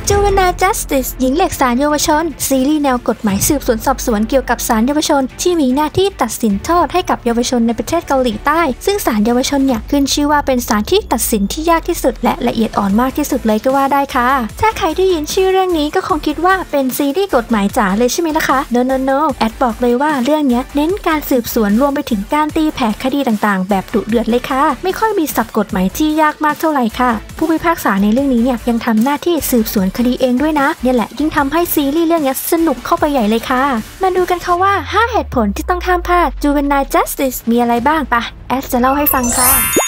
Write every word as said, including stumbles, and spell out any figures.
Juvenile Justice หญิงเหล็กศาลเยาวชนซีรีส์แนวกฎหมายสืบสวนสอบสวนเกี่ยวกับศาลเยาวชนที่มีหน้าที่ตัดสินโทษให้กับเยาวชนในประเทศเกาหลีใต้ซึ่งศาลเยาวชนเนี่ยขึ้นชื่อว่าเป็นศาลที่ตัดสินที่ยากที่สุดและละเอียดอ่อนมากที่สุดเลยก็ว่าได้ค่ะถ้าใครได้ยินชื่อเรื่องนี้ก็คงคิดว่าเป็นซีรีส์กฎหมายจ๋าเลยใช่ไหมล่ะคะ no no no แอดบอกเลยว่าเรื่องนี้เน้นการสืบสวนรวมไปถึงการตีแผ่คดีต่างๆแบบดุเดือดเลยค่ะไม่ค่อยมีศัพท์กฎหมายที่ยากมากเท่าไหร่ค่ะผู้พิพากษาในเรื่องนี้เนี่ยยังทำหน้าที่สืบสวนคดีเองด้วยนะเนี่ยแหละยิ่งทำให้ซีรีส์เรื่องนี้สนุกเข้าไปใหญ่เลยค่ะมาดูกันค่ะว่าห้าเหตุผลที่ต้องห้ามพลาด Juvenile Justice มีอะไรบ้างปะแอดจะเล่าให้ฟังค่ะ